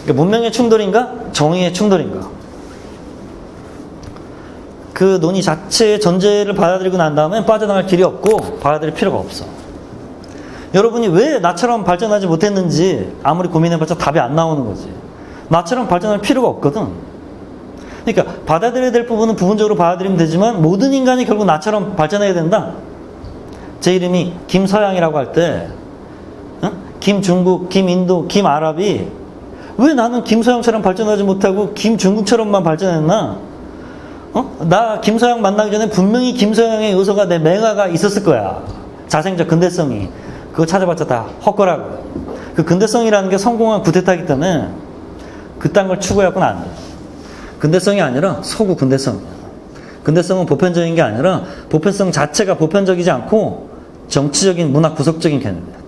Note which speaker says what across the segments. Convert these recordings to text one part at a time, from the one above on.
Speaker 1: 그러니까 문명의 충돌인가? 정의의 충돌인가? 그 논의 자체의 전제를 받아들이고 난 다음에 빠져나갈 길이 없고 받아들일 필요가 없어. 여러분이 왜 나처럼 발전하지 못했는지 아무리 고민해봤자 답이 안 나오는 거지. 나처럼 발전할 필요가 없거든. 그러니까 받아들여야 될 부분은 부분적으로 받아들이면 되지만 모든 인간이 결국 나처럼 발전해야 된다. 제 이름이 김서양이라고 할 때 김중국, 김인도, 김아랍이 왜 나는 김서양처럼 발전하지 못하고 김중국처럼만 발전했나? 나 김서양 만나기 전에 분명히 김서양의 요소가 내 맹아가 있었을 거야. 자생적 근대성이. 그거 찾아봤자 다 헛거라고. 그 근대성이라는 게 성공한 구태타이기 때문에 그딴 걸 추구해갖고는 안 돼. 근대성이 아니라 소구 근대성이야. 근대성은 보편적인 게 아니라 보편성 자체가 보편적이지 않고 정치적인 문학 구석적인 개념이야.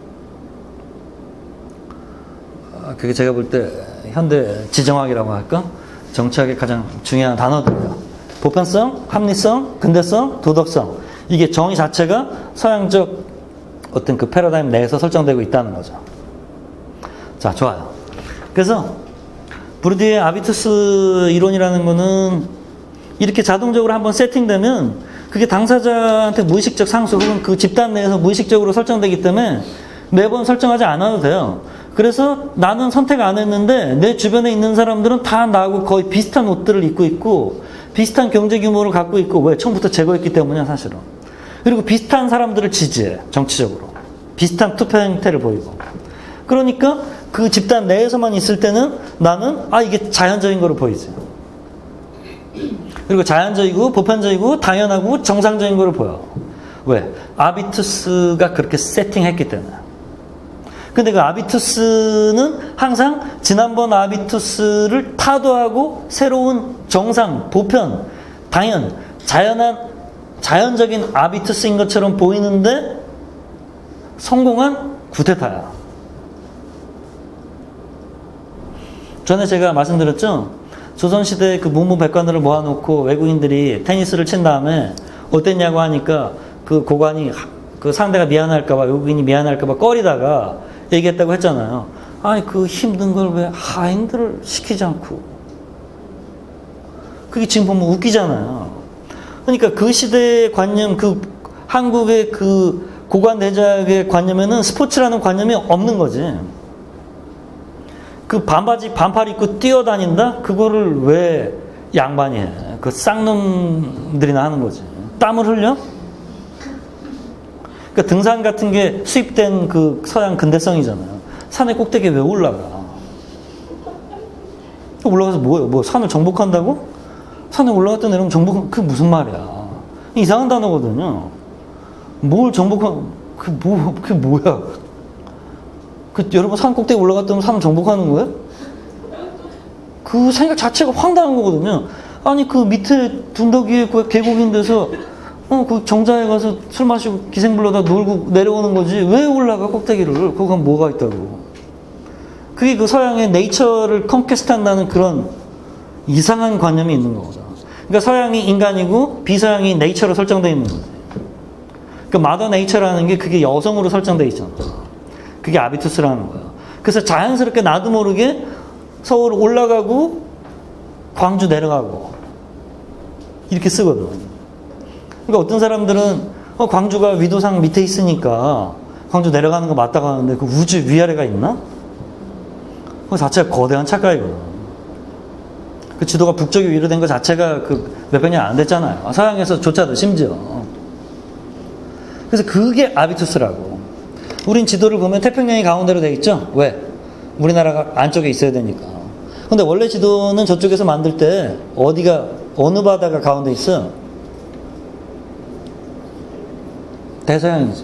Speaker 1: 그게 제가 볼 때 현대 지정학이라고 할까? 정치학의 가장 중요한 단어들이에요. 보편성, 합리성, 근대성, 도덕성. 이게 정의 자체가 서양적 어떤 그 패러다임 내에서 설정되고 있다는 거죠. 자, 좋아요. 그래서 부르디의 아비투스 이론이라는 거는 이렇게 자동적으로 한번 세팅되면 그게 당사자한테 무의식적 상수 혹은 그 집단 내에서 무의식적으로 설정되기 때문에 매번 설정하지 않아도 돼요. 그래서 나는 선택 안 했는데 내 주변에 있는 사람들은 다 나하고 거의 비슷한 옷들을 입고 있고 비슷한 경제 규모를 갖고 있고 왜? 처음부터 제거했기 때문이야 사실은. 그리고 비슷한 사람들을 지지해 정치적으로. 비슷한 투표 행태를 보이고. 그러니까 그 집단 내에서만 있을 때는 나는 이게 자연적인 거로 보이지. 그리고 자연적이고 보편적이고 당연하고 정상적인 거로 보여. 왜? 아비투스가 그렇게 세팅했기 때문에. 근데 그 아비투스는 항상 지난번 아비투스를 타도하고 새로운 정상, 보편, 당연, 자연적인 아비투스인 것처럼 보이는데 성공한 구테타야. 전에 제가 말씀드렸죠? 조선시대 그 문무백관들을 모아놓고 외국인들이 테니스를 친 다음에 어땠냐고 하니까 그 고관이 그 상대가 미안할까봐, 외국인이 미안할까봐 꺼리다가 얘기했다고 했잖아요. 아니, 그 힘든 걸 왜 하인들을 시키지 않고. 그게 지금 보면 웃기잖아요. 그러니까 그 시대의 관념, 그 한국의 그 고관 대작의 관념에는 스포츠라는 관념이 없는 거지. 그 반팔 입고 뛰어다닌다? 그거를 왜 양반이 해? 그 쌍놈들이나 하는 거지. 땀을 흘려? 그러니까 등산 같은 게 수입된 그 서양 근대성이잖아요. 산의 꼭대기에 왜 올라가? 올라가서 뭐예요? 산을 정복한다고? 산에 올라갔다 내려오면 정복, 그게 무슨 말이야? 이상한 단어거든요. 뭘 그게 뭐야? 여러분 산 꼭대기 올라갔다 산을 정복하는 거예요? 그 생각 자체가 황당한 거거든요. 아니, 그 밑에 둔덕이에 계곡인데서 그 정자에 가서 술 마시고 기생불러다 놀고 내려오는 거지. 왜 올라가 꼭대기를? 거기 가면 뭐가 있다고. 그게 그 서양의 네이처를 컨퀘스트한다는 그런 이상한 관념이 있는 거죠. 그러니까 서양이 인간이고 비서양이 네이처로 설정되어 있는 거지. 그러니까 마더 네이처라는 게 그게 여성으로 설정되어 있잖아. 그게 아비투스라는 거야. 그래서 자연스럽게 나도 모르게 서울 올라가고 광주 내려가고 이렇게 쓰거든. 그러니까 어떤 사람들은 광주가 위도상 밑에 있으니까 광주 내려가는 거 맞다고 하는데 그 우주 위아래가 있나? 그 자체가 거대한 착각이거든. 그 지도가 북쪽에 위로 된 것 자체가 그 몇백 년 안 됐잖아요. 서양에서조차도 심지어. 그래서 그게 아비투스라고. 우린 지도를 보면 태평양이 가운데로 돼 있죠? 왜? 우리나라가 안쪽에 있어야 되니까. 근데 원래 지도는 저쪽에서 만들 때 어느 바다가 가운데 있어? 대서양이죠.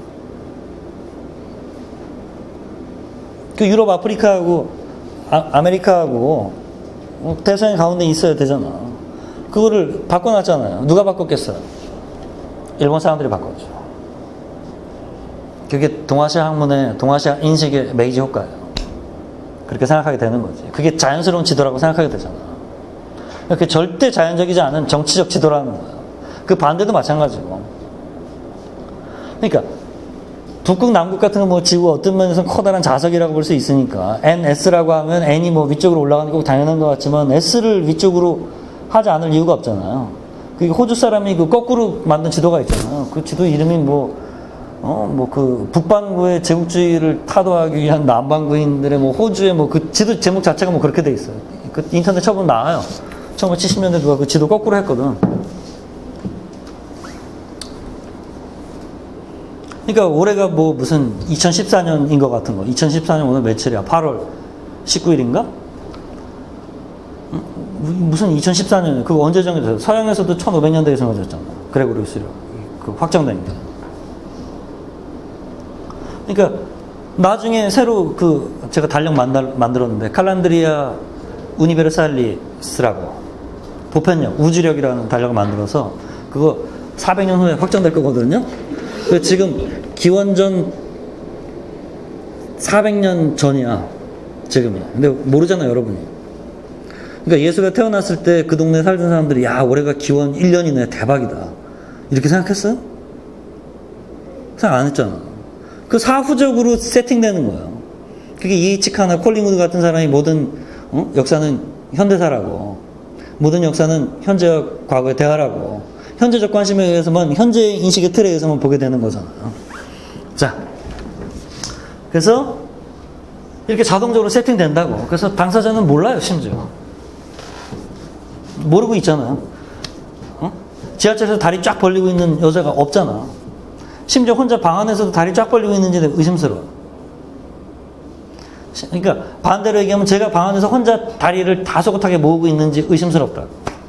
Speaker 1: 그 유럽, 아프리카하고 아메리카하고 대서양 가운데 있어야 되잖아. 그거를 바꿔놨잖아요. 누가 바꿨겠어요? 일본 사람들이 바꿨죠. 그게 동아시아 학문의, 동아시아 인식의 메이지 효과예요. 그렇게 생각하게 되는 거지. 그게 자연스러운 지도라고 생각하게 되잖아. 그게 절대 자연적이지 않은 정치적 지도라는 거예요. 그 반대도 마찬가지고. 그러니까 북극, 남극 같은 거 뭐 지구 어떤 면에서는 커다란 자석이라고 볼 수 있으니까 NS라고 하면 N이 뭐 위쪽으로 올라가는 거 당연한 것 같지만 S를 위쪽으로 하지 않을 이유가 없잖아요. 그 호주 사람이 그 거꾸로 만든 지도가 있잖아요. 그 지도 이름이 그 북반구의 제국주의를 타도하기 위한 남반구인들의 뭐 호주의 뭐 그 지도 제목 자체가 뭐 그렇게 돼 있어요. 그 인터넷 쳐보면 나와요. 1970년대 누가 그 지도 거꾸로 했거든. 그러니까 올해가 뭐 무슨 2014년인 것 같은 거. 2014년 오늘 며칠이야? 8월 19일인가? 무슨 2014년에 그거 언제 정해졌어요? 서양에서도 1500년대에 정해졌잖아. 그레고리우스로 그 확정된 게. 그러니까 나중에 새로 그 제가 달력 만들었는데 칼란드리아 우니베르살리스라고 보편력, 우주력이라는 달력을 만들어서 그거 400년 후에 확정될 거거든요. 지금 기원전 400년 전이야. 지금이야. 근데 모르잖아요, 여러분이. 그러니까 예수가 태어났을 때 그 동네에 살던 사람들이 야, 올해가 기원 1년이네. 대박이다. 이렇게 생각했어요? 생각 안 했잖아. 그 사후적으로 세팅되는 거예요. 그게 이에이치 카나 콜링우드 같은 사람이 모든 역사는 현대사라고, 모든 역사는 현재와 과거의 대화라고, 현재적 관심에 의해서만, 현재 인식의 틀에 의해서만 보게 되는 거잖아요. 자, 그래서 이렇게 자동적으로 세팅된다고. 그래서 당사자는 몰라요, 심지어. 모르고 있잖아요. 지하철에서 다리 쫙 벌리고 있는 여자가 없잖아. 심지어 혼자 방 안에서도 다리 쫙 벌리고 있는지는 의심스러워. 그러니까 반대로 얘기하면 제가 방 안에서 혼자 다리를 다소곳하게 모으고 있는지 의심스럽다.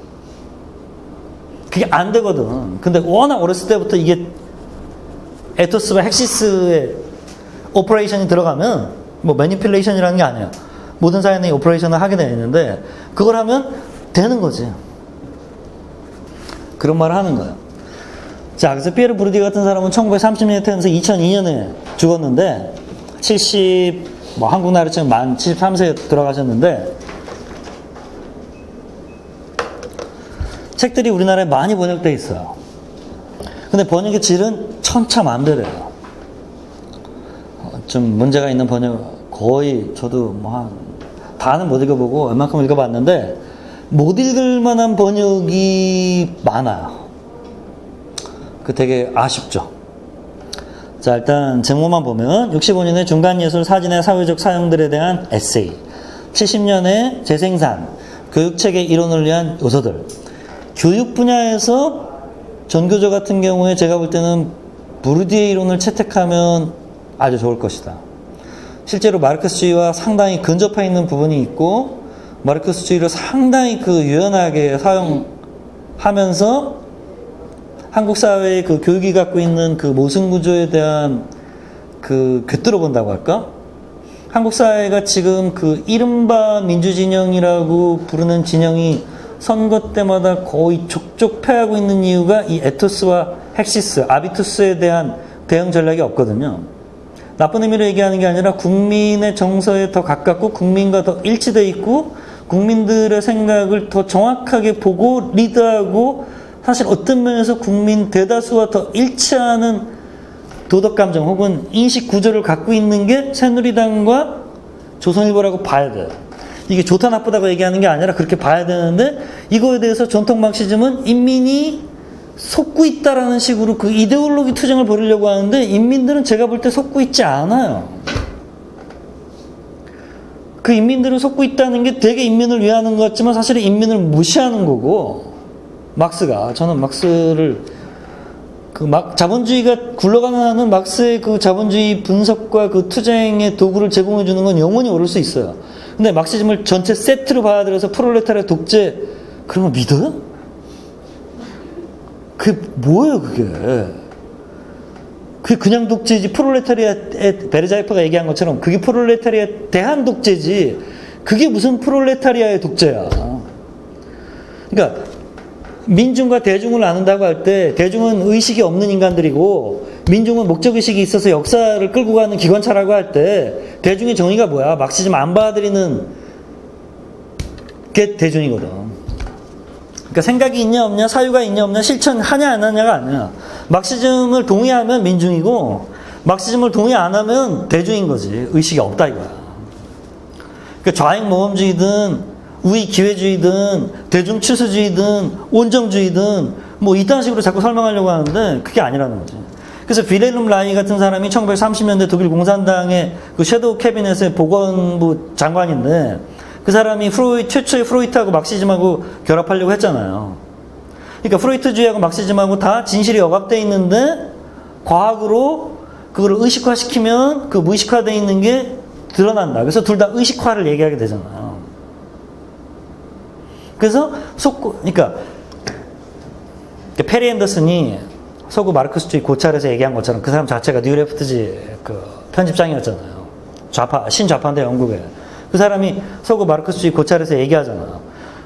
Speaker 1: 그게 안 되거든. 근데 워낙 어렸을 때부터 이게 에토스와 헥시스의 오퍼레이션이 들어가면 뭐 매니플레이션이라는 게 아니에요. 모든 사연의 오퍼레이션을 하게 되어 있는데 그걸 하면 되는 거지. 그런 말을 하는 거예요. 자, 그래서 피에르 브루디 같은 사람은 1930년에 태어나서 2002년에 죽었는데 한국 나이로 치면 만 73세에 돌아가셨는데 책들이 우리나라에 많이 번역되어 있어요. 근데 번역의 질은 천차만별이에요. 좀 문제가 있는 번역 거의 저도 다는 못 읽어보고 웬만큼 읽어봤는데 못 읽을 만한 번역이 많아요. 그 되게 아쉽죠. 자, 일단 제목만 보면 65년의 중간예술 사진의 사회적 사용들에 대한 에세이, 70년의 재생산, 교육체계 이론을 위한 요소들. 교육 분야에서 전교조 같은 경우에 제가 볼 때는 부르디에 이론을 채택하면 아주 좋을 것이다. 실제로 마르크스주의와 상당히 근접해 있는 부분이 있고 마르크스주의를 상당히 유연하게 사용하면서 한국 사회의 그 교육이 갖고 있는 그 모순 구조에 대한 꿰뚫어 본다고 할까? 한국 사회가 지금 이른바 민주진영이라고 부르는 진영이 선거 때마다 거의 족족 패하고 있는 이유가 이 에토스와 헥시스, 아비투스에 대한 대응 전략이 없거든요. 나쁜 의미로 얘기하는 게 아니라 국민의 정서에 더 가깝고 국민과 더 일치되어 있고 국민들의 생각을 더 정확하게 보고 리드하고 사실 어떤 면에서 국민 대다수와 더 일치하는 도덕감정 혹은 인식 구조를 갖고 있는 게 새누리당과 조선일보라고 봐야 돼요. 이게 좋다 나쁘다고 얘기하는 게 아니라 그렇게 봐야 되는데 이거에 대해서 전통 마르크시즘은 인민이 속고 있다라는 식으로 그 이데올로기 투쟁을 벌이려고 하는데 인민들은 제가 볼 때 속고 있지 않아요. 그 인민들을 속고 있다는 게 되게 인민을 위하는 것 같지만 사실은 인민을 무시하는 거고 저는 막스를 자본주의가 굴러가는 막스의 그 자본주의 분석과 그 투쟁의 도구를 제공해 주는 건 영원히 오를 수 있어요. 근데 막시즘을 전체 세트로 받아들여서 프롤레타리아 독재 그런 거 믿어요? 그게 뭐예요, 그게? 그게 그냥 독재지. 프롤레타리아의 베르자이프가 얘기한 것처럼 그게 프롤레타리아 대한 독재지. 그게 무슨 프롤레타리아의 독재야. 그러니까 민중과 대중을 나눈다고 할 때 대중은 의식이 없는 인간들이고 민중은 목적의식이 있어서 역사를 끌고 가는 기관차라고 할 때 대중의 정의가 뭐야? 막시즘 안 받아들이는 게 대중이거든. 그러니까 생각이 있냐 없냐, 사유가 있냐 없냐, 실천하냐 안 하냐가 아니야. 막시즘을 동의하면 민중이고 막시즘을 동의 안 하면 대주인 거지. 의식이 없다 이거야. 그러니까 좌익 모험주의든 우익 기회주의든 대중치수주의든 온정주의든 뭐 이딴 식으로 자꾸 설명하려고 하는데 그게 아니라는 거지. 그래서 빌헬름 라이 같은 사람이 1930년대 독일 공산당의 그 섀도우 캐비넷의 보건부 장관인데 그 사람이 최초의 프로이트하고 막시즘하고 결합하려고 했잖아요. 그러니까 프로이트주의하고 막시즘하고 다 진실이 억압되어 있는데 과학으로 그걸 의식화시키면 그 무의식화되어 있는 게 드러난다. 그래서 둘 다 의식화를 얘기하게 되잖아요. 그래서 그러니까 페리 앤더슨이 서구 마르크스주의 고찰에서 얘기한 것처럼 그 사람 자체가 뉴레프트지 그 편집장이었잖아요. 신좌파인데 영국에. 그 사람이 서구 마르크스주의 고찰에서 얘기하잖아요.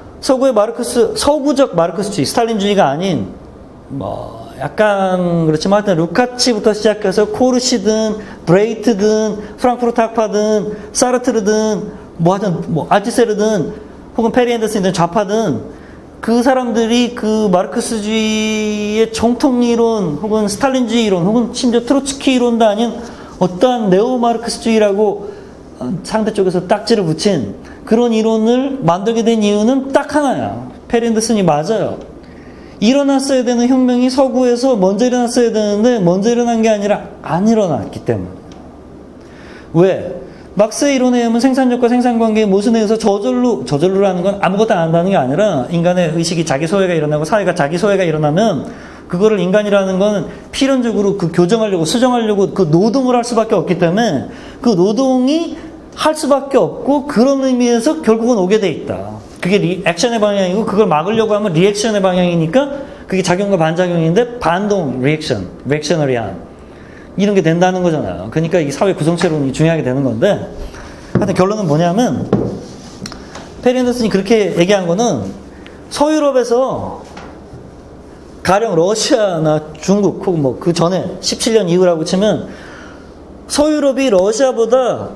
Speaker 1: 서구적 마르크스주의, 스탈린주의가 아닌 뭐 약간 그렇지만 하여튼 루카치부터 시작해서 코르시든 브레이트든 프랑크푸르트 학파든 사르트르든 뭐 하여튼 뭐 알티세르든 혹은 페리 앤더슨이든 좌파든 그 사람들이 그 마르크스주의의 정통이론 혹은 스탈린주의 이론 혹은 심지어 트로츠키 이론도 아닌 어떠한 네오마르크스주의라고 상대 쪽에서 딱지를 붙인 그런 이론을 만들게 된 이유는 딱 하나야. 페리 앤더슨이 맞아요. 일어났어야 되는 혁명이 서구에서 먼저 일어났어야 되는데 먼저 일어난 게 아니라 안 일어났기 때문에. 왜? 막스의 이론에 의하면 생산력과 생산관계의 모순에 의해서 저절로라는 건 아무것도 안 한다는 게 아니라 인간의 의식이 자기 소외가 일어나고 사회가 자기 소외가 일어나면 그거를 인간이라는 건 필연적으로 그 교정하려고 수정하려고 그 노동을 할 수밖에 없기 때문에 그 노동이 할 수밖에 없고 그런 의미에서 결국은 오게 돼 있다. 그게 액션의 방향이고 그걸 막으려고 하면 리액션의 방향이니까 그게 작용과 반작용인데 반동, 리액셔너리한 이런 게 된다는 거잖아요. 그러니까 이 사회 구성체론이 중요하게 되는 건데 하여튼 결론은 뭐냐면 페리 앤더슨이 그렇게 얘기한 거는 서유럽에서 가령 러시아나 중국 혹은 뭐 그 전에 17년 이후라고 치면 서유럽이 러시아보다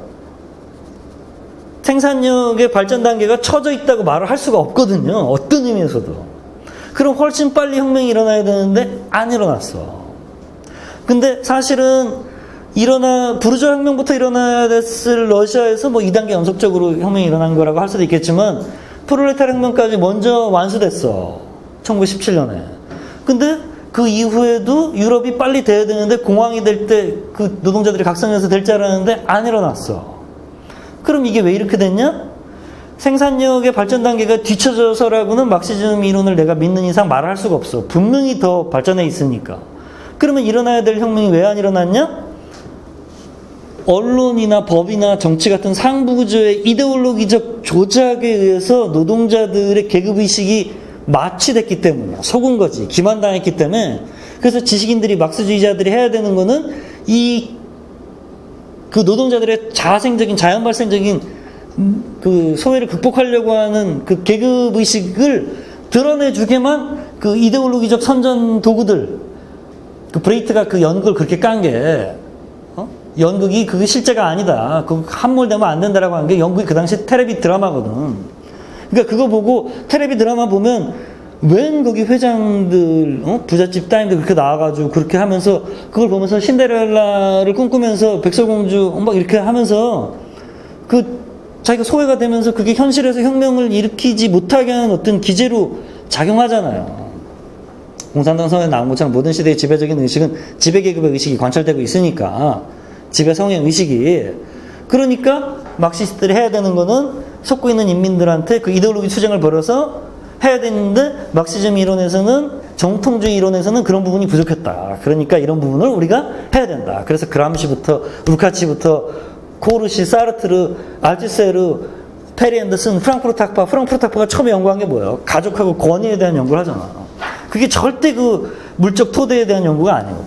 Speaker 1: 생산력의 발전 단계가 처져 있다고 말을 할 수가 없거든요. 어떤 의미에서도. 그럼 훨씬 빨리 혁명이 일어나야 되는데 안 일어났어. 근데 사실은 부르주아 혁명부터 일어나야 됐을 러시아에서 뭐 2단계 연속적으로 혁명이 일어난 거라고 할 수도 있겠지만 프롤레타르 혁명까지 먼저 완수됐어. 1917년에. 근데 그 이후에도 유럽이 빨리 돼야 되는데 공황이 될 때 그 노동자들이 각성해서 될 줄 알았는데 안 일어났어. 그럼 이게 왜 이렇게 됐냐? 생산력의 발전 단계가 뒤쳐져서라고는 막시즘 이론을 내가 믿는 이상 말을 할 수가 없어. 분명히 더 발전해 있으니까. 그러면 일어나야 될 혁명이 왜 안 일어났냐? 언론이나 법이나 정치 같은 상부구조의 이데올로기적 조작에 의해서 노동자들의 계급의식이 마취됐기 때문이야. 속은 거지. 기만당했기 때문에. 그래서 지식인들이 막스주의자들이 해야 되는 거는 그 노동자들의 자연발생적인 그 소외를 극복하려고 하는 그 계급의식을 드러내주게만 그 이데올로기적 선전 도구들 그 브레이트가 그 연극을 그렇게 깐 게 연극이 그게 실제가 아니다. 그 함몰되면 안 된다라고 한 게 연극이 그 당시 테레비 드라마거든. 그러니까 그거 보고 테레비 드라마 보면 웬 거기 회장들 부잣집 따님들 그렇게 나와가지고 그렇게 하면서 그걸 보면서 신데렐라를 꿈꾸면서 백설공주 막 이렇게 하면서 그 자기가 소외가 되면서 그게 현실에서 혁명을 일으키지 못하게 하는 어떤 기제로 작용하잖아요. 공산당 선언에 나온 것처럼 모든 시대의 지배적인 의식은 지배계급의 의식이 관철되고 있으니까 지배성의 의식이 그러니까 막시스트들이 해야 되는 거는 속고 있는 인민들한테 그 이데올로기 투쟁을 벌여서 해야 되는데 막시즘 이론에서는 정통주의 이론에서는 그런 부분이 부족했다. 그러니까 이런 부분을 우리가 해야 된다. 그래서 그람시부터 루카치부터 코르시, 사르트르, 알티세르, 페리 앤더슨, 프랑크푸르트 학파가 처음에 연구한 게 뭐예요? 가족하고 권위에 대한 연구를 하잖아. 그게 절대 그 물적 토대에 대한 연구가 아니거든.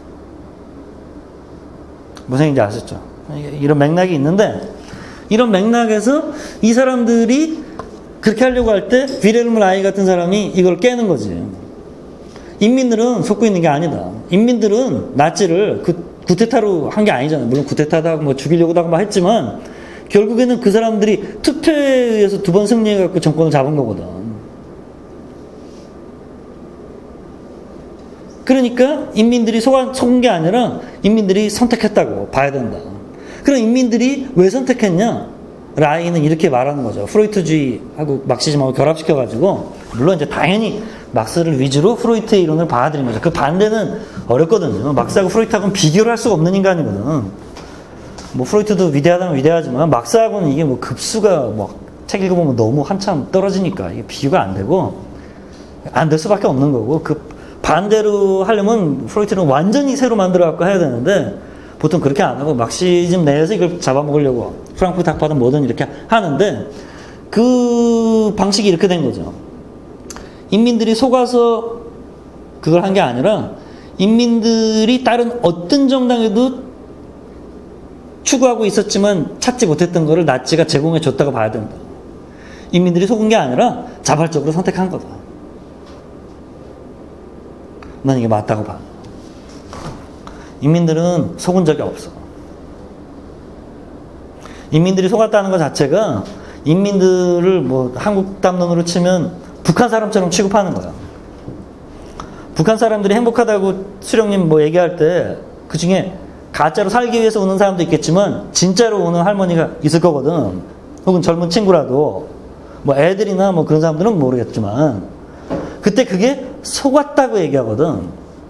Speaker 1: 무슨 얘기인지 아셨죠? 이런 맥락이 있는데 이런 맥락에서 이 사람들이 그렇게 하려고 할 때 빌헬름 라이 같은 사람이 이걸 깨는 거지. 인민들은 속고 있는 게 아니다. 인민들은 나치를 구테타로 한 게 아니잖아. 물론 구테타다 뭐 죽이려고도 하고 막 했지만 결국에는 그 사람들이 투표에 의해서 2번 승리해갖고 정권을 잡은 거거든. 그러니까 인민들이 속은 게 아니라 인민들이 선택했다고 봐야 된다. 그럼 인민들이 왜 선택했냐? 라인은 이렇게 말하는 거죠. 프로이트주의하고 막시즘하고 결합시켜가지고, 물론 이제 당연히 막스를 위주로 프로이트의 이론을 받아들인 거죠. 그 반대는 어렵거든요. 막스하고 프로이트하고는 비교를 할 수가 없는 인간이거든. 뭐 프로이트도 위대하다면 위대하지만 막스하고는 이게 뭐 급수가 뭐 책 읽어보면 너무 한참 떨어지니까 이게 비교가 안 되고 안 될 수밖에 없는 거고, 그 반대로 하려면 프로이트는 완전히 새로 만들어 갖고 해야 되는데 보통 그렇게 안 하고 막시즘 내에서 이걸 잡아먹으려고 프랑크푸르트 학파든 뭐든 이렇게 하는데, 그 방식이 이렇게 된 거죠. 인민들이 속아서 그걸 한 게 아니라 인민들이 다른 어떤 정당에도 추구하고 있었지만 찾지 못했던 거를 나치가 제공해 줬다고 봐야 된다. 인민들이 속은 게 아니라 자발적으로 선택한 거다. 난 이게 맞다고 봐. 인민들은 속은 적이 없어. 인민들이 속았다는 것 자체가 인민들을 뭐 한국 담론으로 치면 북한 사람처럼 취급하는 거야. 북한 사람들이 행복하다고 수령님 뭐 얘기할 때 그 중에 가짜로 살기 위해서 오는 사람도 있겠지만 진짜로 오는 할머니가 있을 거거든. 혹은 젊은 친구라도 뭐 애들이나 뭐 그런 사람들은 모르겠지만 그때 그게 속았다고 얘기하거든.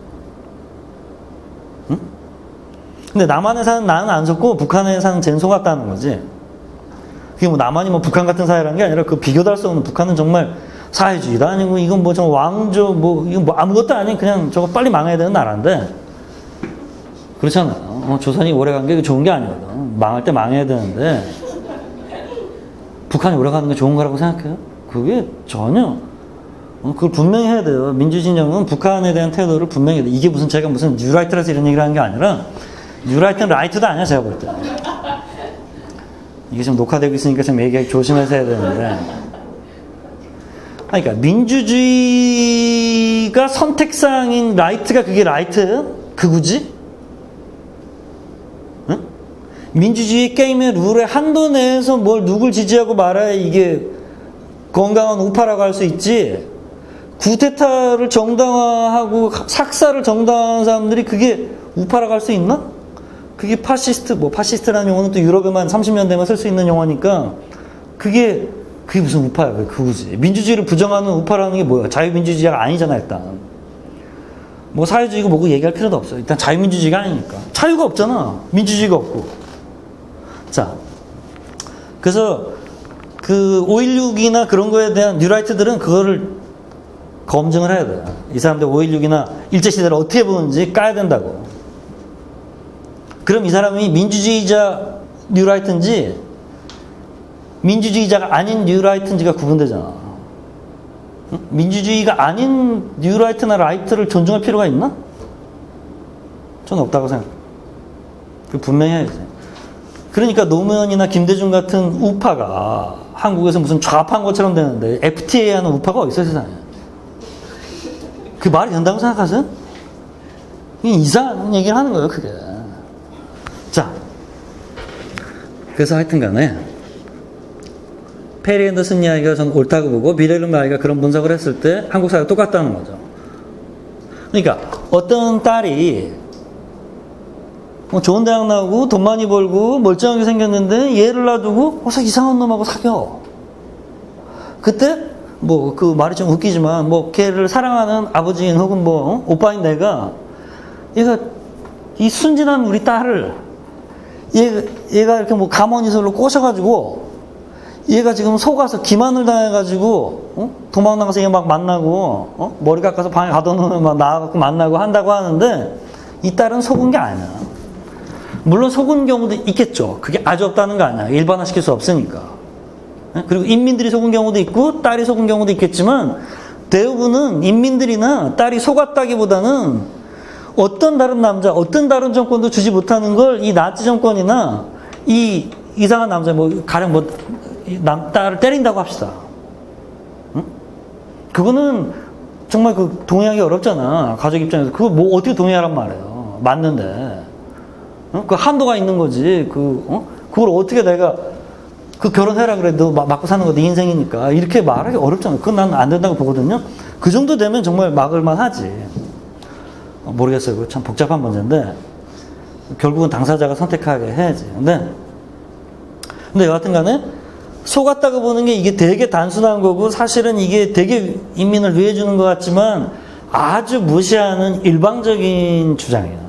Speaker 1: 응? 근데 남한에 사는 나는 안 속고 북한에 사는 쟤는 속았다는 거지. 그게 뭐 남한이 뭐 북한 같은 사회라는 게 아니라 그 비교도 할 수 없는, 북한은 정말 사회주의도 아니고 이건 뭐 좀 왕조 뭐 이건 뭐 아무것도 아닌 그냥 저거 빨리 망해야 되는 나라인데, 그렇잖아요. 조선이 오래 간 게 좋은 게 아니거든. 망할 때 망해야 되는데 북한이 오래 가는 게 좋은 거라고 생각해요? 그게 전혀 그걸 분명히 해야 돼요. 민주진영은 북한에 대한 태도를 분명히 해야 돼요. 이게 무슨 제가 무슨 뉴라이트라서 이런 얘기를 하는 게 아니라 뉴라이트는 라이트도 아니야 제가 볼 때. 이게 지금 녹화되고 있으니까 좀 얘기하기 조심해서 해야 되는데, 그러니까 민주주의가 선택사항인 라이트가 그게 라이트예요? 그거지? 응? 민주주의 게임의 룰의 한도 내에서 뭘 누굴 지지하고 말아야 이게 건강한 우파라고 할 수 있지, 구테타를 정당화하고 삭사를 정당화한 사람들이 그게 우파라고 할 수 있나? 그게 파시스트, 뭐 파시스트라는 용어는 또 유럽에만 30년 되면 쓸 수 있는 용어니까 그게 무슨 우파야? 그거지. 민주주의를 부정하는 우파라는 게 뭐야? 자유민주주의가 아니잖아 일단. 뭐 사회주의고 뭐고 얘기할 필요도 없어. 일단 자유민주주의가 아니니까. 자유가 없잖아. 민주주의가 없고. 자, 그래서 그 5.16이나 그런 거에 대한 뉴라이트들은 그거를 검증을 해야 돼. 이 사람들 5.16이나 일제시대를 어떻게 보는지 까야 된다고. 그럼 이 사람이 민주주의자 뉴라이트인지 민주주의자가 아닌 뉴라이트인지가 구분되잖아. 응? 민주주의가 아닌 뉴라이트나 라이트를 존중할 필요가 있나? 저는 없다고 생각해요. 분명히 해야지. 그러니까 노무현이나 김대중 같은 우파가 한국에서 무슨 좌파인 것처럼 되는데 FTA 하는 우파가 어디 있어 세상에. 그게 말이 된다고 생각하세요? 이상한 얘기를 하는 거예요 그게. 자, 그래서 하여튼 간에 페리 앤더슨 이야기가 전 옳다고 보고 미렐름 아이가 그런 분석을 했을 때 한국 사회가 똑같다는 거죠. 그러니까 어떤 딸이 뭐 좋은 대학 나오고 돈 많이 벌고 멀쩡하게 생겼는데 얘를 놔두고 어서 이상한 놈하고 사겨. 그때 뭐 그 말이 좀 웃기지만 뭐 걔를 사랑하는 아버지인 혹은 뭐 오빠인 내가 얘가 이 순진한 우리 딸을 얘가 이렇게 뭐 가모니설로 꼬셔가지고 얘가 지금 속아서 기만을 당해가지고 도망 나가서 얘 막 만나고 머리 깎아서 방에 가둬놓으면 막 나와갖고 만나고 한다고 하는데 이 딸은 속은 게 아니야. 물론 속은 경우도 있겠죠. 그게 아주 없다는 거 아니야. 일반화시킬 수 없으니까. 그리고 인민들이 속은 경우도 있고 딸이 속은 경우도 있겠지만 대부분은 인민들이나 딸이 속았다기보다는 어떤 다른 남자, 어떤 다른 정권도 주지 못하는 걸 이 나치 정권이나 이 이상한 남자, 뭐 가령 뭐 딸을 때린다고 합시다. 응? 그거는 정말 그 동의하기 어렵잖아. 가족 입장에서 그거 뭐 어떻게 동의하란 말이에요. 맞는데, 응? 그 한도가 있는 거지. 그걸 어떻게 내가 그 결혼해라 그래. 너 맞고 사는 거 네 인생이니까 이렇게 말하기 어렵잖아. 그건 난 안 된다고 보거든요. 그 정도 되면 정말 막을만 하지. 모르겠어요. 그거 참 복잡한 문제인데 결국은 당사자가 선택하게 해야지. 근데 여하튼 간에 속았다고 보는 게 이게 되게 단순한 거고 사실은 이게 되게 인민을 위해 주는 것 같지만 아주 무시하는 일방적인 주장이에요.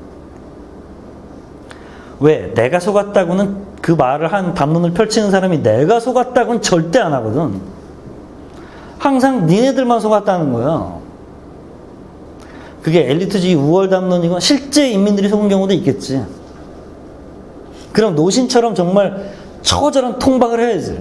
Speaker 1: 왜? 내가 속았다고는 그 말을 한 담론을 펼치는 사람이 내가 속았다고는 절대 안 하거든. 항상 니네들만 속았다는 거야. 그게 엘리트주의 우월 담론이고 실제 인민들이 속은 경우도 있겠지. 그럼 노신처럼 정말 처절한 통박을 해야지.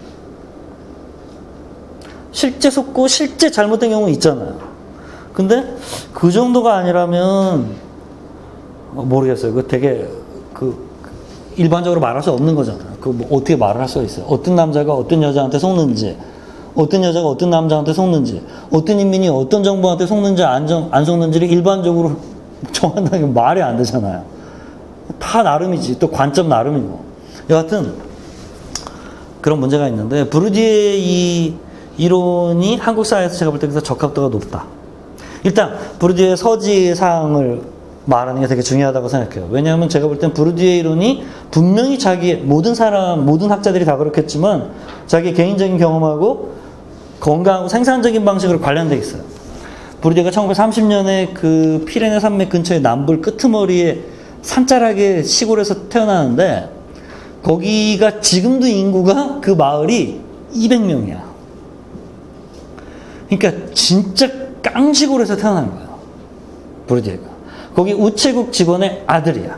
Speaker 1: 실제 속고 실제 잘못된 경우 있잖아요. 근데 그 정도가 아니라면 모르겠어요. 그거 되게 일반적으로 말할 수 없는 거잖아요. 뭐 어떻게 말을 할 수가 있어요. 어떤 남자가 어떤 여자한테 속는지, 어떤 여자가 어떤 남자한테 속는지, 어떤 인민이 어떤 정부한테 속는지 안 속는지를 일반적으로 정한다는 게 말이 안 되잖아요. 다 나름이지. 또 관점 나름이고. 여하튼 그런 문제가 있는데 부르디의 이 이론이 한국 사회에서 제가 볼 때 적합도가 높다. 일단 부르디의 서지 사항을 말하는 게 되게 중요하다고 생각해요. 왜냐하면 제가 볼 땐 부르디의 이론이 분명히 자기 모든 학자들이 다 그렇겠지만 자기 개인적인 경험하고 건강하고 생산적인 방식으로 관련돼 있어요. 부르디에가 1930년에 그 피레네 산맥 근처의 남불 끄트머리에 산자락의 시골에서 태어나는데 거기가 지금도 인구가 그 마을이 200명이야. 그러니까 진짜 깡시골에서 태어난 거예요. 부르디에가. 거기 우체국 직원의 아들이야.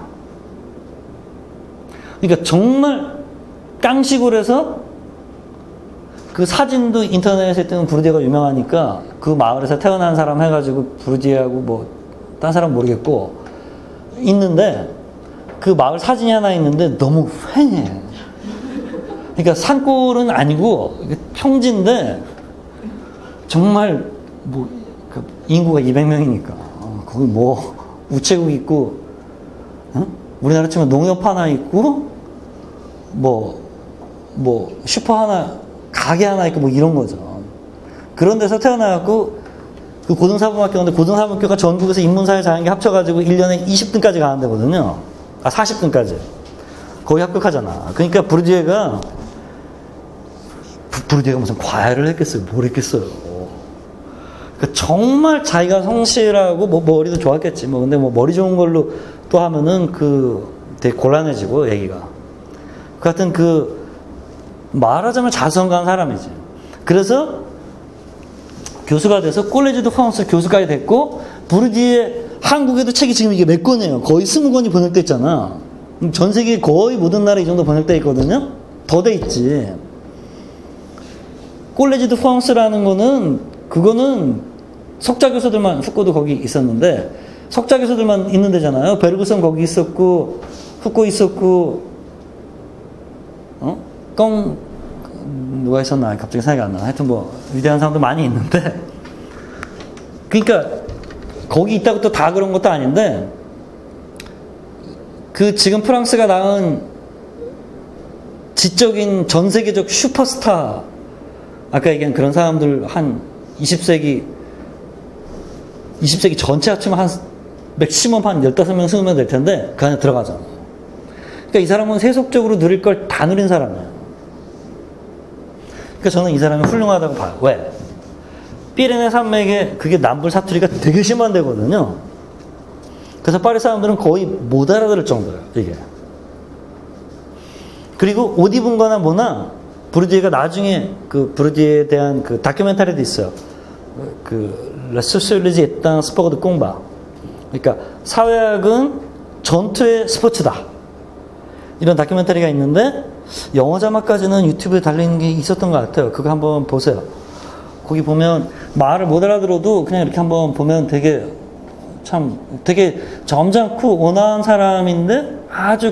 Speaker 1: 그러니까 정말 깡시골에서 그 사진도 인터넷에 뜨는 부르디에가 유명하니까 그 마을에서 태어난 사람 해가지고 부르디에하고 뭐 딴 사람 모르겠고 있는데 그 마을 사진이 하나 있는데 너무 휑해. 그러니까 산골은 아니고 평지인데 정말 뭐 인구가 200명이니까 거기 뭐 우체국 있고, 우리나라 치면 농협 하나 있고, 뭐 슈퍼 하나, 가게 하나 있고 뭐 이런 거죠. 그런 데서 태어나갖고 그 고등사범학교인데 고등사범학교가 전국에서 인문사회 자연계 합쳐가지고 1년에 20등까지 가는 데거든요. 40등까지. 거기 합격하잖아. 그러니까 부르디에가 무슨 과외를 했겠어요? 뭘 했겠어요? 그러니까 정말 자기가 성실하고 뭐 머리도 좋았겠지. 뭐 근데 뭐 머리 좋은 걸로 또 하면은 되게 곤란해지고 얘기가. 그 하여튼 말하자면 자성가한 사람이지. 그래서 교수가 돼서 콜레지 드 프랑스 교수까지 됐고 부르디에 한국에도 책이 지금 이게 몇 권이에요. 거의 20권이 번역돼 있잖아. 전 세계 거의 모든 나라에 이 정도 번역돼 있거든요. 더 돼 있지. 콜레지 드 프랑스라는 그거는 석자 교수들만, 후코도 거기 있었는데 석자 교수들만 있는 데잖아요. 베르그선 거기 있었고 후코 있었고 누가 있었나 갑자기 생각이 안 나. 하여튼 뭐 위대한 사람도 많이 있는데 그러니까 거기 있다고 또 다 그런 것도 아닌데 지금 프랑스가 낳은 지적인 전 세계적 슈퍼스타, 아까 얘기한 그런 사람들 한 20세기 전체 합치면 한 맥시멈 한 15명, 20명 될 텐데 그 안에 들어가잖아. 그러니까 이 사람은 세속적으로 누릴 걸 다 누린 사람이에요. 그러니까 저는 이 사람이 훌륭하다고 봐요. 왜? 피레네 산맥에 그게 남불 사투리가 되게 심한 데거든요. 그래서 파리 사람들은 거의 못 알아들을 정도예요, 이게. 그리고 옷 입은 거나 뭐나 부르디에가 나중에 부르디에에 대한 다큐멘터리도 있어요. La sociologie est un sport de combat. 그러니까 사회학은 전투의 스포츠다. 이런 다큐멘터리가 있는데 영어 자막까지는 유튜브에 달리는 게 있었던 것 같아요. 그거 한번 보세요. 거기 보면 말을 못 알아들어도 그냥 이렇게 한번 보면 되게 점잖고 온화한 사람인데 아주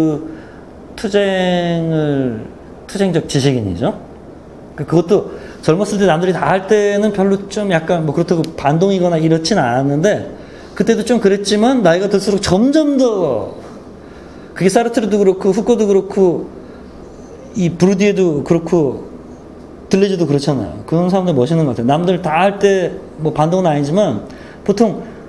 Speaker 1: 투쟁적 지식인이죠. 그것도 젊었을 때 남들이 다 할 때는 별로 좀 약간 뭐 그렇다고 반동이거나 이렇진 않았는데 그때도 좀 그랬지만 나이가 들수록 점점 더 그게 사르트르도 그렇고 후코도 그렇고 이 부르디에도 그렇고 들레즈도 그렇잖아요. 그런 사람들 멋있는 것 같아요. 남들 다 할 때 뭐 반동은 아니지만 보통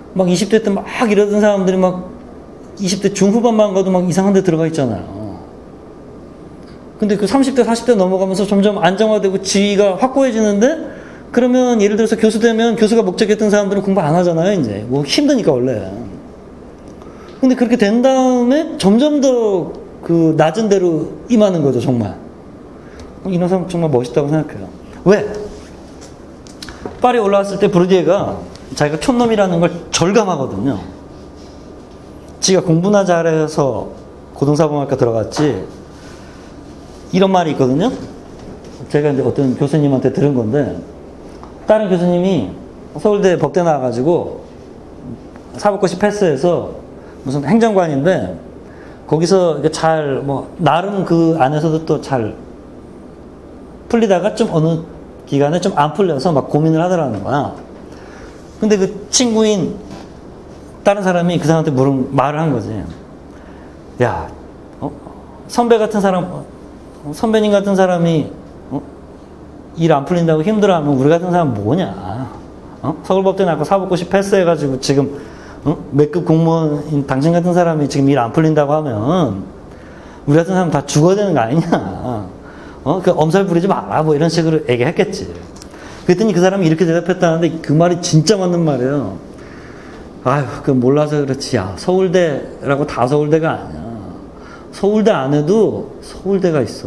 Speaker 1: 막 20대 때 막 이러던 사람들이 막 20대 중후반만 가도 막 이상한 데 들어가 있잖아요. 근데 그 30대, 40대 넘어가면서 점점 안정화되고 지위가 확고해지는데, 그러면 예를 들어서 교수 되면 교수가 목적했던 사람들은 공부 안 하잖아요, 이제. 뭐 힘드니까, 원래. 근데 그렇게 된 다음에 점점 더 그 낮은 데로 임하는 거죠, 정말. 이런 사람 정말 멋있다고 생각해요. 왜? 파리 올라왔을 때 브루디에가 자기가 촌놈이라는 걸 절감하거든요. 지가 공부나 잘해서 고등사범학과 들어갔지. 이런 말이 있거든요. 제가 이제 어떤 교수님한테 들은 건데, 다른 교수님이 서울대 법대 나와가지고 사법고시 패스해서 무슨 행정관인데, 거기서 잘, 뭐, 나름 그 안에서도 또 잘 풀리다가 좀 어느 기간에 좀 안 풀려서 막 고민을 하더라는 거야. 근데 그 친구인 다른 사람이 그 사람한테 말을 한 거지. 야, 선배 같은 사람, 선배님 같은 사람이 일 안 풀린다고 힘들어하면 우리 같은 사람 뭐냐? 서울법대 나고 사법고시 패스해가지고 지금 몇 급 공무원인 당신 같은 사람이 지금 일 안 풀린다고 하면 우리 같은 사람 다 죽어야 되는 거 아니냐? 그 엄살 부리지 마라, 뭐 이런 식으로 얘기했겠지. 그랬더니 그 사람이 이렇게 대답했다는데 그 말이 진짜 맞는 말이에요. 아휴, 그 몰라서 그렇지. 야, 서울대라고 다 서울대가 아니야. 서울대 안에도 서울대가 있어.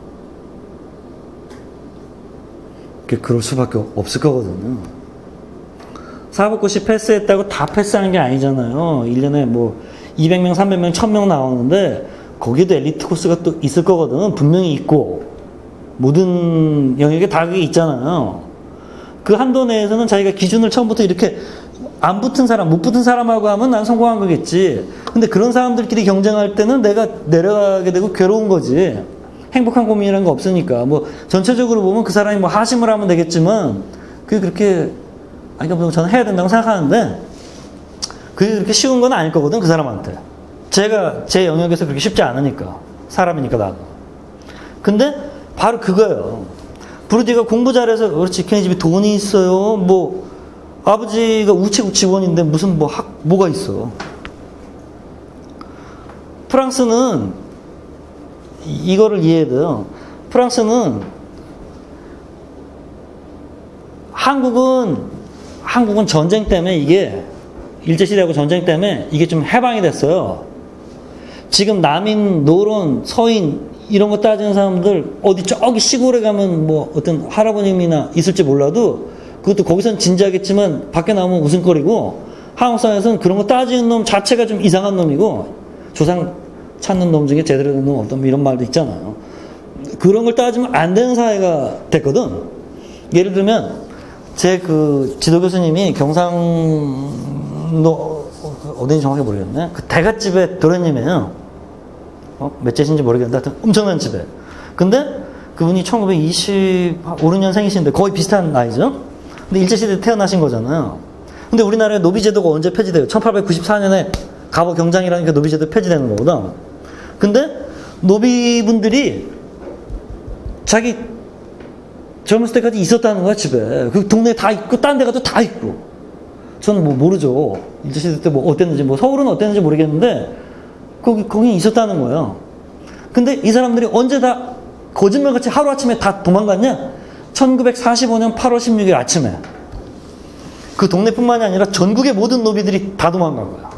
Speaker 1: 그럴 수밖에 없을 거거든요. 사법고시 패스했다고 다 패스하는 게 아니잖아요. 1년에 뭐 200명, 300명, 1000명 나오는데 거기에도 엘리트 코스가 또 있을 거거든. 분명히 있고 모든 영역에 다 그게 있잖아요. 그 한도 내에서는 자기가 기준을 처음부터 이렇게 안 붙은 사람, 못 붙은 사람하고 하면 난 성공한 거겠지. 근데 그런 사람들끼리 경쟁할 때는 내가 내려가게 되고 괴로운 거지. 행복한 고민이라는 거 없으니까. 뭐 전체적으로 보면 그 사람이 뭐 하심을 하면 되겠지만 그게 그렇게, 아니, 그러니까 저는 해야 된다고 생각하는데 그게 그렇게 쉬운 건 아닐 거거든, 그 사람한테. 제가 제 영역에서 그렇게 쉽지 않으니까. 사람이니까 나도. 근데 바로 그거예요. 브루디가 공부 잘해서 그렇지, 걔네 집에 돈이 있어요. 뭐 아버지가 우체국 직원인데 무슨 뭐가 있어. 프랑스는 이거를 이해해야 돼요. 프랑스는 한국은 전쟁 때문에 이게 일제시대하고 전쟁 때문에 이게 좀 해방이 됐어요. 지금 남인, 노론, 서인 이런 거 따지는 사람들 어디 저기 시골에 가면 뭐 어떤 할아버님이나 있을지 몰라도 그것도 거기선 진지하겠지만 밖에 나오면 웃음거리고, 한국 사회에서는 그런 거 따지는 놈 자체가 좀 이상한 놈이고, 조상 찾는 놈 중에 제대로 된 놈 없던 이런 말도 있잖아요. 그런 걸 따지면 안 되는 사회가 됐거든. 예를 들면 제 그 지도 교수님이 경상도 어딘지 정확히 모르겠네. 그 대갓집의 도련님이에요. 몇 제신지 모르겠는데 하여튼 엄청난 집에. 근데 그분이 1925, 6년생이신데 거의 비슷한 나이죠. 근데 일제시대에 태어나신 거잖아요. 근데 우리나라의 노비제도가 언제 폐지돼요? 1894년에 갑오 경장이라는 게 노비제도 폐지되는 거거든. 근데 노비분들이 자기 젊었을 때까지 있었다는 거야, 집에. 그 동네에 다 있고, 딴 데 가도 다 있고. 저는 뭐 모르죠. 일제시대 때 뭐 어땠는지, 뭐 서울은 어땠는지 모르겠는데, 거기 있었다는 거예요. 근데 이 사람들이 언제 다 거짓말같이 하루아침에 다 도망갔냐? 1945년 8월 16일 아침에. 그 동네뿐만이 아니라 전국의 모든 노비들이 다 도망간 거야.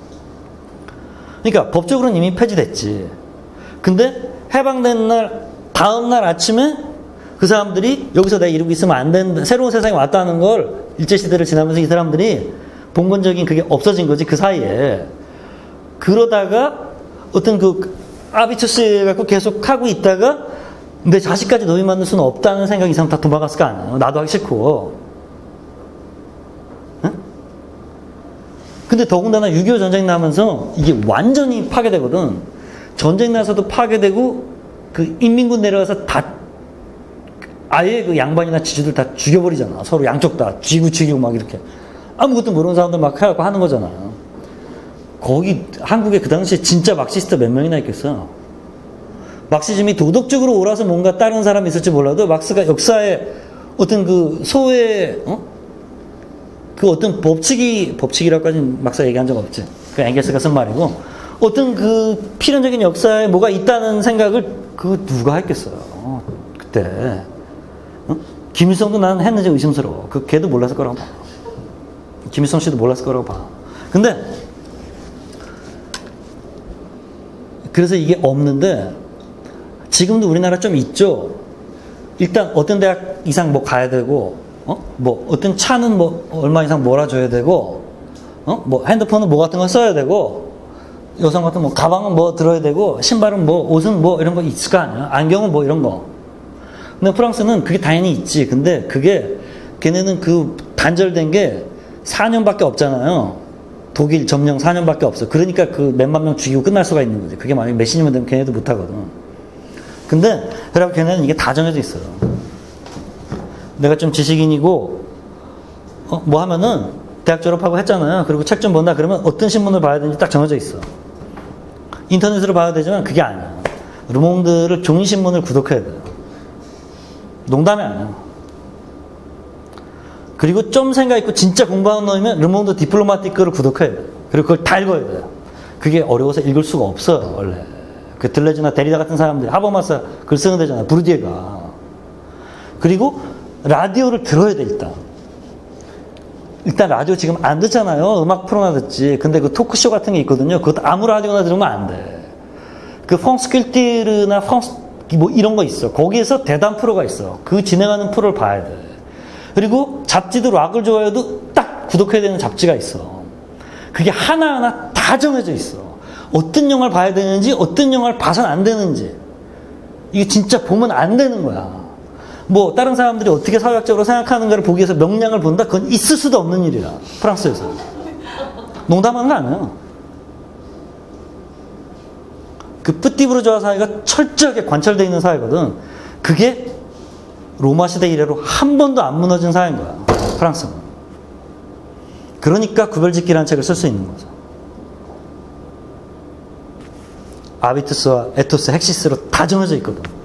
Speaker 1: 그러니까 법적으로는 이미 폐지됐지. 근데 해방된 날, 다음 날 아침에 그 사람들이 여기서 내가 이러고 있으면 안 된다, 새로운 세상이 왔다는 걸 일제시대를 지나면서 이 사람들이 봉건적인 그게 없어진 거지, 그 사이에. 그러다가 어떤 그 아비투스 갖고 계속 하고 있다가 내 자식까지 노비 만들 수는 없다는 생각이 이 사람 다 도망갔을 거 아니에요. 나도 하기 싫고. 응? 근데 더군다나 6.25 전쟁 나면서 이게 완전히 파괴되거든. 전쟁 나서도 파괴되고 그 인민군 내려가서 다 아예 그 양반이나 지주들 다 죽여버리잖아. 서로 양쪽 다 쥐고 죽이고 막 이렇게 아무것도 모르는 사람들 막 해갖고 하는 거잖아요. 거기 한국에 그 당시에 진짜 막시스트 몇 명이나 있겠어. 막시즘이 도덕적으로 옳아서 뭔가 다른 사람이 있을지 몰라도 막스가 역사에 어떤 그 소외 그 어떤 법칙이라고까지는 막상 얘기한 적 없지. 그 앵겔스가 쓴 말이고, 어떤 그 필연적인 역사에 뭐가 있다는 생각을 그 누가 했겠어요. 그때. 김일성도 나는 했는지 의심스러워. 걔도 몰랐을 거라고 봐. 김일성 씨도 몰랐을 거라고 봐. 근데, 그래서 이게 없는데, 지금도 우리나라 좀 있죠. 일단 어떤 대학 이상 뭐 가야 되고, 뭐 어떤 차는 뭐 얼마 이상 몰아줘야 되고, 뭐 핸드폰은 뭐 같은 거 써야 되고, 여성 같은 뭐 가방은 뭐 들어야 되고, 신발은 뭐 옷은 뭐 이런 거 있을 거 아니야. 안경은 뭐 이런 거. 근데 프랑스는 그게 당연히 있지. 근데 그게 걔네는 그 단절된 게 4년밖에 없잖아요. 독일 점령 4년밖에 없어. 그러니까 그 몇만 명 죽이고 끝날 수가 있는 거지. 그게 만약에 몇십 년만 되면 걔네도 못 하거든. 근데 그래서 걔네는 이게 다 정해져 있어요. 내가 좀 지식인이고 뭐 하면은 대학 졸업하고 했잖아요. 그리고 책 좀 본다 그러면 어떤 신문을 봐야 되는지 딱 정해져 있어. 인터넷으로 봐야 되지만 그게 아니야. 르몽드를 종이신문을 구독해야 돼요. 농담이 아니야. 그리고 좀 생각 있고 진짜 공부하는 놈이면 르몽드 디플로마티크를 구독해야 돼. 그리고 그걸 다 읽어야 돼요. 그게 어려워서 읽을 수가 없어요, 원래. 그 들레즈나 데리다 같은 사람들, 하버마스 글 쓰는 데잖아, 부르디에가. 그리고 라디오를 들어야 돼, 일단 라디오 지금 안 듣잖아요. 음악 프로나 듣지. 근데 그 토크쇼 같은 게 있거든요. 그것도 아무 라디오나 들으면 안 돼. 그 펑스킬티르나 뭐 이런 거 있어. 거기에서 대담 프로가 있어. 그 진행하는 프로를 봐야 돼. 그리고 잡지도 락을 좋아해도 딱 구독해야 되는 잡지가 있어. 그게 하나하나 다 정해져 있어. 어떤 영화를 봐야 되는지, 어떤 영화를 봐서는 안 되는지. 이게 진짜 보면 안 되는 거야. 뭐 다른 사람들이 어떻게 사회학적으로 생각하는가를 보기 위해서 명량을 본다? 그건 있을 수도 없는 일이야. 프랑스에서. 농담하는 거 아니에요. 그 뿌띠부르주아 사회가 철저하게 관철되어 있는 사회거든. 그게 로마 시대 이래로 한 번도 안 무너진 사회인 거야. 프랑스는. 그러니까 구별짓기라는 책을 쓸 수 있는 거죠. 아비투스와 에토스, 헥시스로 다 정해져 있거든.